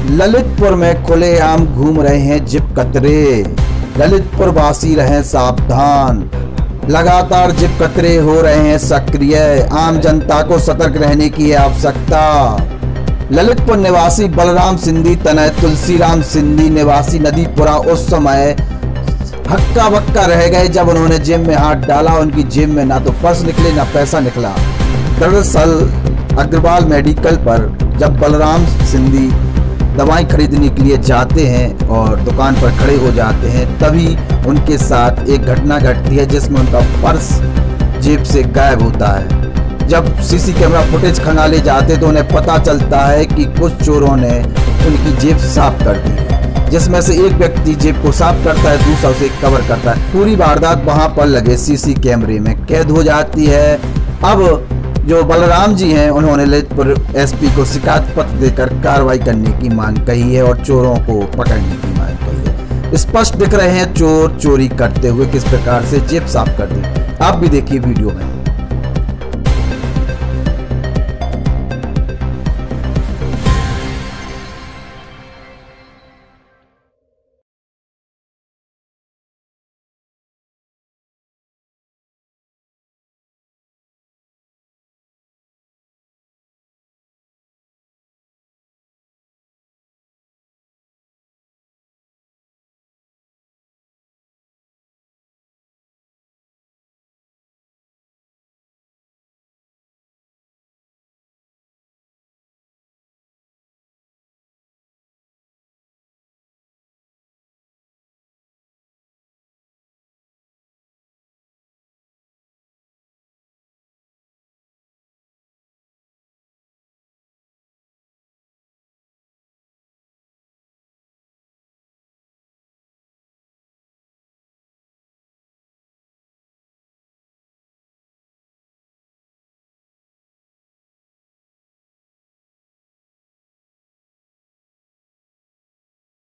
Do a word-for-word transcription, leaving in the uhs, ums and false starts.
ललितपुर में खुलेआम घूम रहे हैं जिप कतरे। ललितपुर वासी रहें सावधान, लगातार जिप कतरे हो रहे हैं सक्रिय। आम जनता को सतर्क रहने की है आवश्यकता। ललितपुर निवासी बलराम सिंधी तनय तुलसीराम सिंधी निवासी नदीपुरा उस समय हक्का बक्का रह गए जब उन्होंने जेब में हाथ डाला। उनकी जेब में ना तो पर्स निकले ना पैसा निकला। दरअसल अग्रवाल मेडिकल पर जब बलराम सिंधी दवाई खरीदने के लिए जाते हैं और दुकान पर खड़े हो जाते हैं, तभी उनके साथ एक घटना घटती है जिसमें उनका पर्स जेब से गायब होता है। जब सीसी कैमरा फुटेज खंगाले जाते तो उन्हें पता चलता है कि कुछ चोरों ने उनकी जेब साफ कर दी है, जिसमें से एक व्यक्ति जेब को साफ करता है, दूसरा उसे कवर करता है। पूरी वारदात वहां पर लगे सीसी कैमरे में कैद हो जाती है। अब जो बलराम जी हैं उन्होंने ललितपुर एसपी को शिकायत पत्र देकर कार्रवाई करने की मांग कही है और चोरों को पकड़ने की मांग कही है। स्पष्ट दिख रहे हैं चोर चोरी करते हुए किस प्रकार से जेब साफ करते हैं। आप भी देखिए वीडियो में।